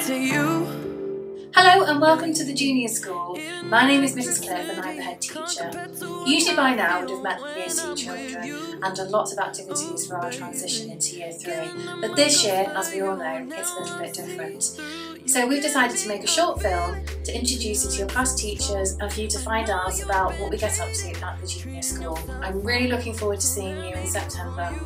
to you. Hello and welcome to the Junior School. My name is Mrs Cliff and I'm the head teacher. Usually by now would have met the Year 2 children and done lots of activities for our transition into Year 3, but this year, as we all know, it's a little bit different. So we've decided to make a short film to introduce you to your past teachers and for you to find out about what we get up to at the Junior School. I'm really looking forward to seeing you in September.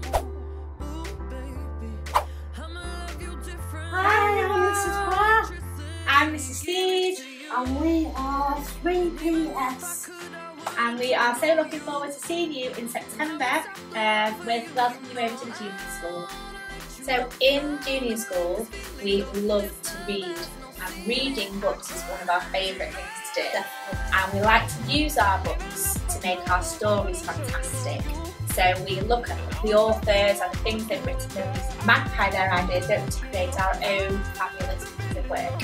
Hi, I'm Mrs Pratt. I'm Mrs Steed. And we are 3PS. And we are so looking forward to seeing you in September with welcoming you over to the Junior School. So in Junior School, we love to read, and reading books is one of our favourite things to do. Definitely. And we like to use our books to make our stories fantastic. So we look at the authors and the things they've written and we magnify their ideas to create our own fabulous piece of work.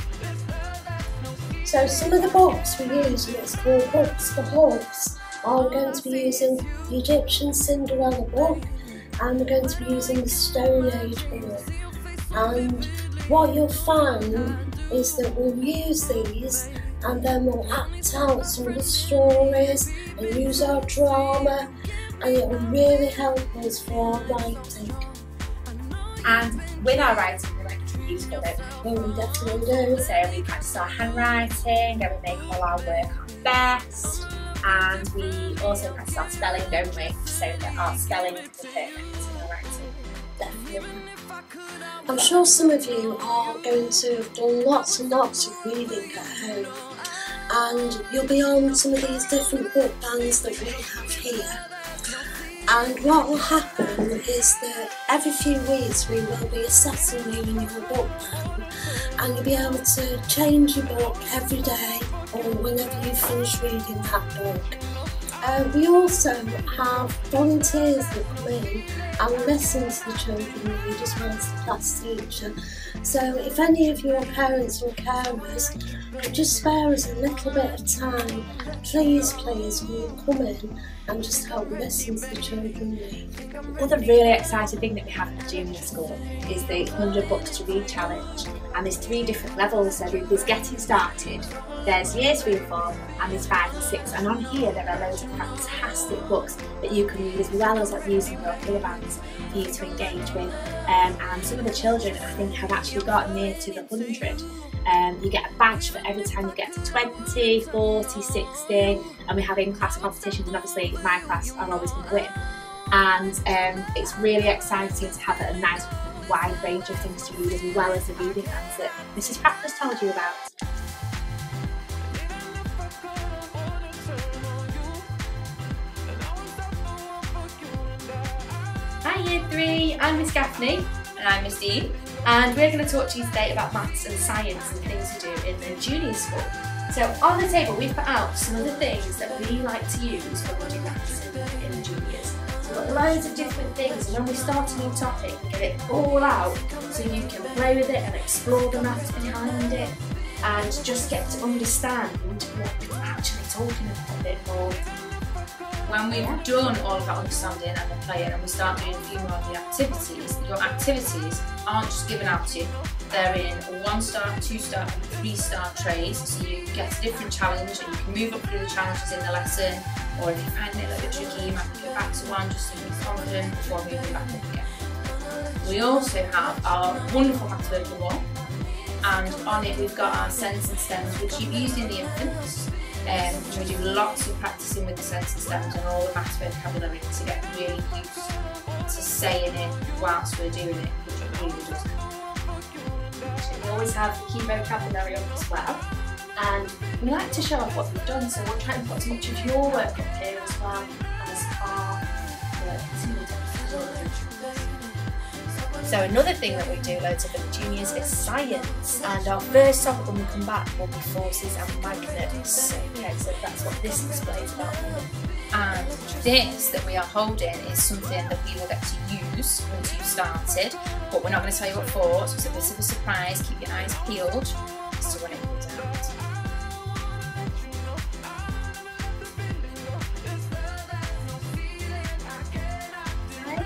So some of the books we use, and it's called Books for Hubs, are going to be using the Egyptian Cinderella book, and we're going to be using the Stone Age book. And what you'll find is that we'll use these and then we'll act out some of the stories and use our drama, and it will really help us for our writing. And with our writing, we like to use for it. Well, we definitely do. So we practice our handwriting and we make all our work our best. And we also practice our spelling, don't we? So that our spelling is perfect in our writing. Definitely. I'm sure some of you are going to have done lots and lots of reading at home, and you'll be on some of these different book bands that we have here. And what will happen is that every few weeks we will be assessing you in your book band, and you'll be able to change your book every day or whenever you finish reading that book. We also have volunteers that come in and listen to the children read as well as the class teacher. So if any of your parents or carers could just spare us a little bit of time, please, will come in and just help listen to the children read. Another really exciting thing that we have at the Junior School is the 100 Books to Read Challenge. And there's 3 different levels. So there's Getting Started, there's Year 3 and 4, and there's 5 and 6. And on here there are loads of fantastic books that you can read as well as using your colour bands for you to engage with. And some of the children, I think, have actually got near to the 100. You get a badge for every time you get to 20, 40, 60, and we have in-class competitions, and obviously my class are always going to win. And it's really exciting to have a nice wide range of things to read as well as the reading bands that Mrs Pratt just told you about. Hi Year 3, I'm Miss Gaffney. And I'm Miss Dean. And we're going to talk to you today about maths and science and things to do in the Junior School. So on the table we've put out some of the things that we like to use when we do maths in the juniors. So we've got loads of different things, and when we start a new topic we get it all out so you can play with it and explore the maths behind it and just get to understand what we're actually talking about a bit more. When we've done all of that understanding and the playing and we start doing a few more of the activities, your activities aren't just given out to you. They're in 1-star, 2-star and 3-star trays, so you get a different challenge and you can move up through the challenges in the lesson, or if you find it a little bit tricky you might go back to one just to be confident before moving back up again. We also have our wonderful maths working wall, and on it we've got our sense and stems, which you've used in the infants. We do lots of practicing with the sense and stems and all the maths vocabulary to get really used to saying it whilst we're doing it, which it really does help. We always have the key vocabulary up as well, and we like to show off what we've done, so we'll try and put as much of your work up here as well as our work. So another thing that we do loads of in the juniors is science, and our first topic when we come back will be forces and magnets. Okay, so that's what this display is about. And this that we are holding is something that we will get to use once you've started, but we're not going to tell you what for, so it's a bit of a surprise. Keep your eyes peeled as to when it comes out.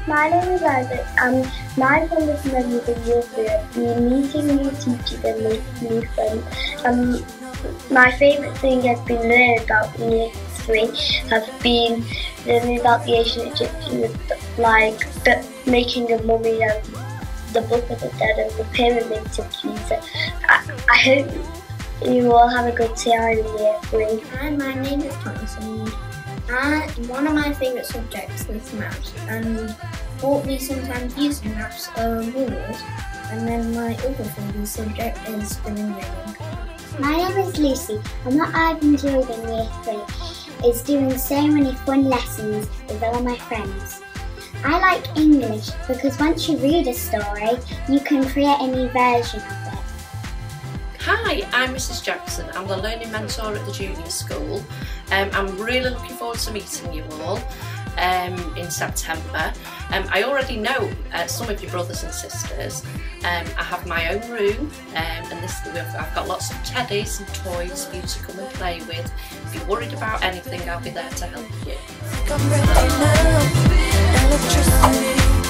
My name is Isaac, and my fondest memories of year 3 have been meeting new teachers and making new friends. My favourite thing has been learning about in year 3 has been learning about the ancient Egyptians, like making a mummy and the Book of the Dead and the pyramids of Giza. I hope you all have a good time in year 3. Hi, my name is Thomas, and one of my favourite subjects is maths, and what we sometimes use in maths are rulers, and then my other favourite subject is spinning rings. My name is Lucy, and what I've enjoyed in year 3 is doing so many fun lessons with all my friends. I like English because once you read a story, you can create a new version of it. Hi, I'm Mrs Jackson. I'm the learning mentor at the junior school. I'm really looking forward to meeting you all in September. I already know some of your brothers and sisters. I have my own room and I've got lots of teddies and toys for you to come and play with. If you're worried about anything, I'll be there to help you.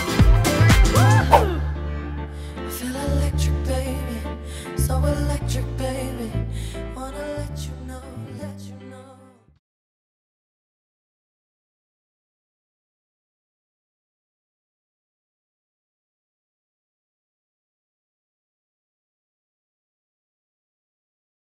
I feel electric, baby, so electric.